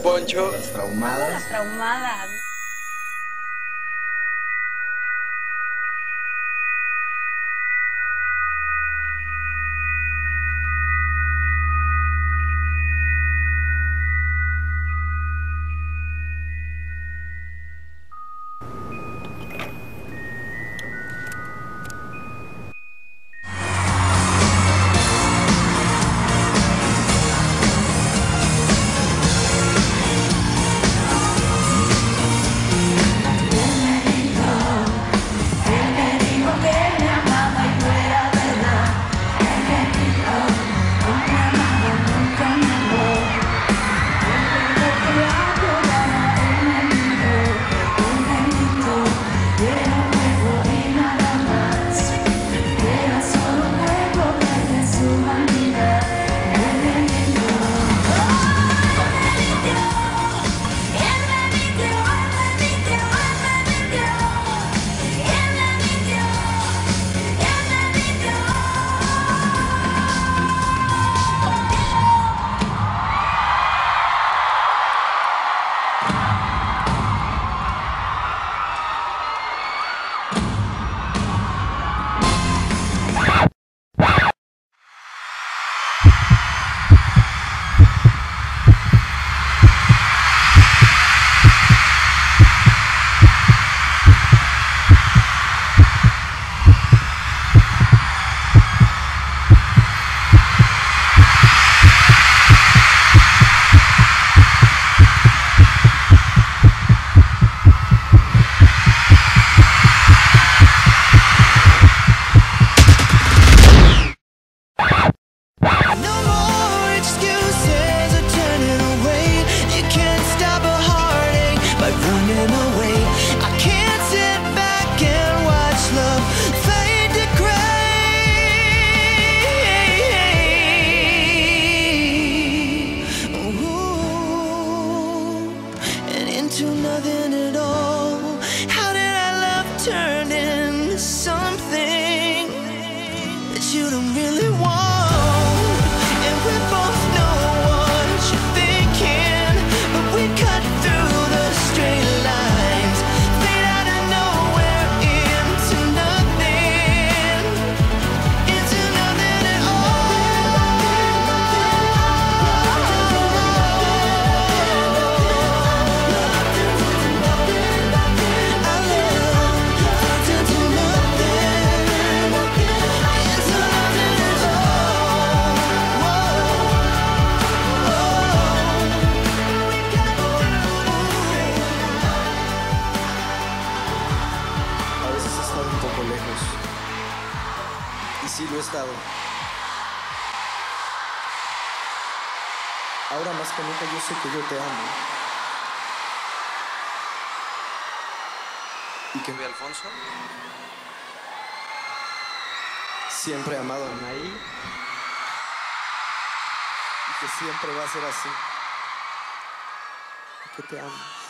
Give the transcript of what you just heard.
Poncho. Las traumadas. Las traumadas. To nothing at all. How did our love turn into something that you don't really want? And we both know what you're thinking, but we cut through the straight lines, fade out of nowhere into nothing at all. Y sí lo he estado. Ahora más que nunca yo sé que yo te amo. Y que mi Alfonso siempre ha amado a Anaí. Y que siempre va a ser así. Y que te amo.